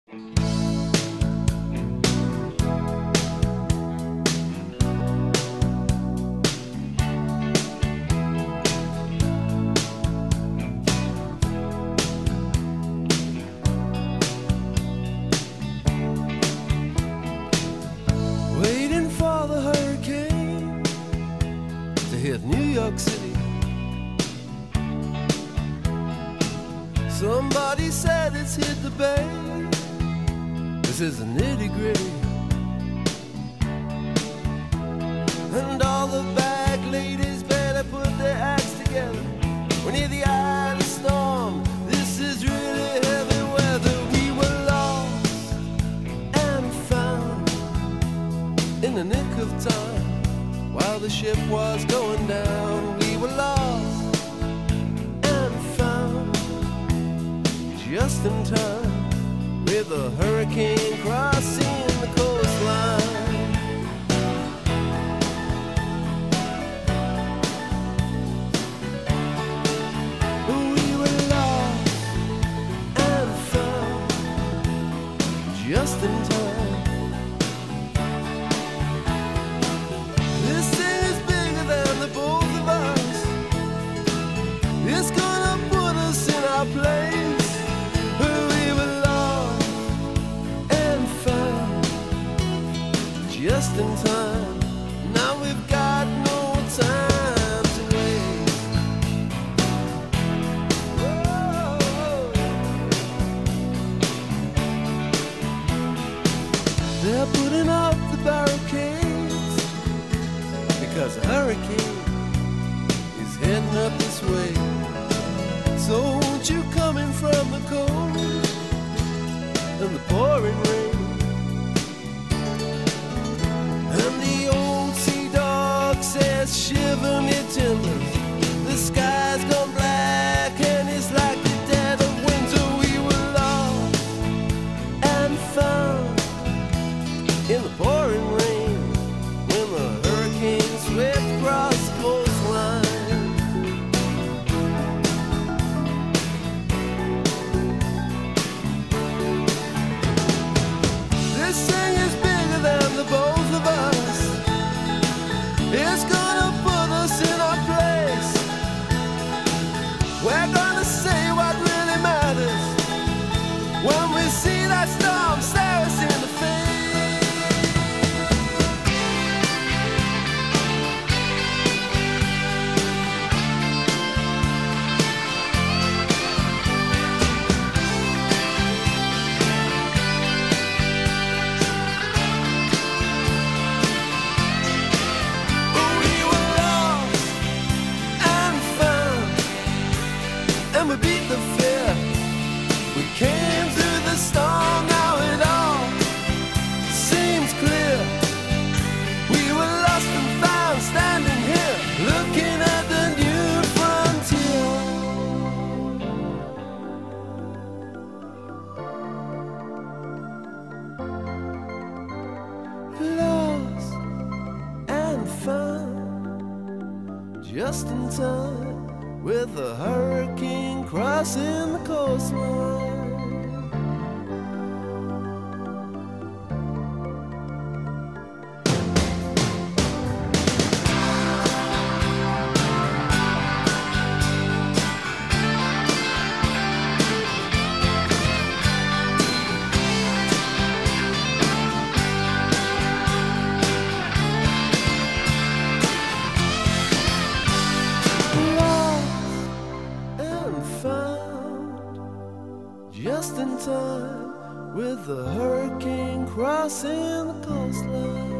Waiting for the hurricane to hit New York City. Somebody said it's hit the bay. This is a nitty-gritty. And all the back ladies better put their acts together. We're near the eye of the storm. This is really heavy weather. We were lost and found in the nick of time. While the ship was going down, we were lost and found just in time, with a hurricane crossing the coastline. We were lost and found just in time. This thing is bigger than the both of us. It's gonna put us in our place. We were lost and found just in time. Now we've got no time to waste. Whoa. They're putting up the barricades because a hurricane is heading up this way. So won't you come in from the cold and the pouring rain? And the old sea dog says, shiver me timbers. The sky's gone black and it's like the dead of winter. We were lost and found in the pouring rain when the hurricane swept across the coastline. This thing is bigger than the both of us. It's gonna put us in our place. We're gonna say what really matters when we see that storm stare us in the face. And we beat the fear. We came through the storm. Now it all seems clear. We were lost and found, standing here, looking at the new frontier. Lost and found just in time, with a hurricane crossing the coastline. Just in time, with the hurricane crossing the coastline.